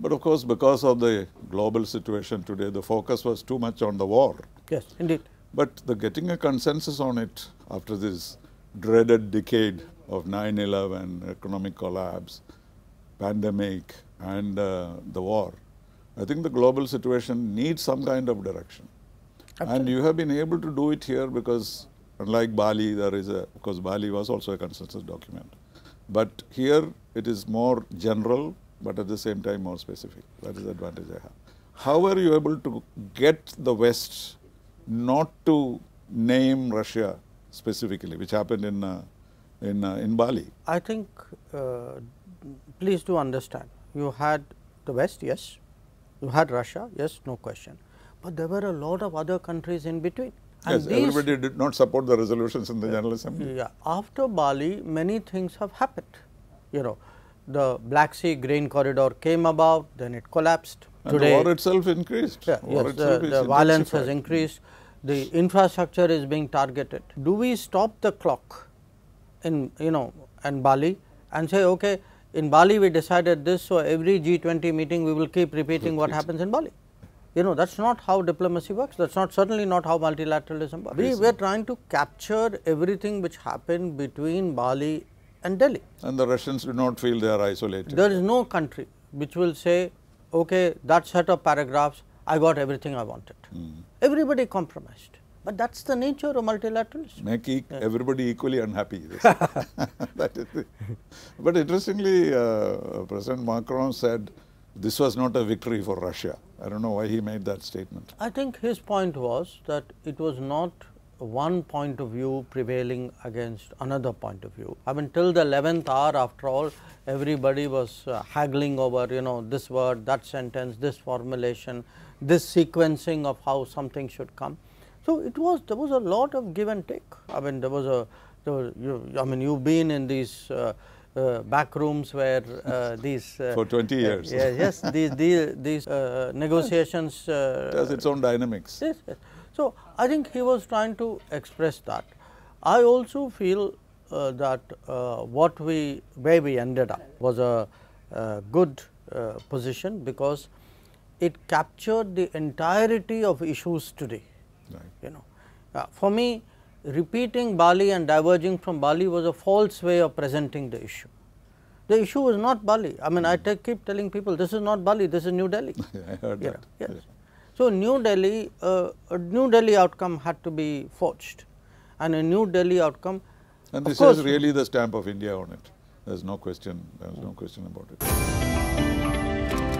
But of course, because of the global situation today, the focus was too much on the war. Yes, indeed. But the getting a consensus on it after this dreaded decade of 9/11, economic collapse, pandemic and the war, I think the global situation needs some kind of direction. Absolutely. And you have been able to do it here because unlike Bali, there is of course Bali was also a consensus document. But here it is more general, but at the same time more specific. That is the advantage I have. How are you able to get the West not to name Russia specifically, which happened in Bali? I think, please do understand, you had the West, yes, you had Russia, yes, no question, but there were a lot of other countries in between. And Yes, everybody did not support the resolutions in the General Assembly. Yeah, after Bali, many things have happened. You know, the Black Sea grain corridor came about, then it collapsed. And Today, the war itself increased. yeah, War yes, itself is the violence has intensified. increased, the infrastructure is being targeted. Do we stop the clock in, in Bali and say, okay, in Bali we decided this, so every G20 meeting we will keep repeating what happens in Bali? That is not how diplomacy works, that is certainly not how multilateralism works. We were trying to capture everything which happened between Bali and Delhi. And the Russians do not feel they are isolated. There is no country which will say, okay, that set of paragraphs, I got everything I wanted. Everybody compromised, but that is the nature of multilateralism. Make everybody equally unhappy. That is it. But interestingly, President Macron said this was not a victory for Russia. I don't know why he made that statement. I think his point was that it was not one point of view prevailing against another point of view. I mean, till the 11th hour, after all, everybody was haggling over, this word, that sentence, this formulation, this sequencing of how something should come. So, there was a lot of give and take. I mean, you've been in these back rooms where these for 20 years. Yes, these negotiations it has its own dynamics. Yes, yes. So, I think he was trying to express that. I also feel that where we ended up was a good position, because it captured the entirety of issues today. Right. For me, repeating Bali and diverging from Bali was a false way of presenting the issue. The issue was not Bali. I mean, I keep telling people, this is not Bali, this is New Delhi. I heard that. Yes. So, New Delhi, a New Delhi outcome had to be forged, and a New Delhi outcome. And this has really the stamp of India on it. There is no question. There is no question about it.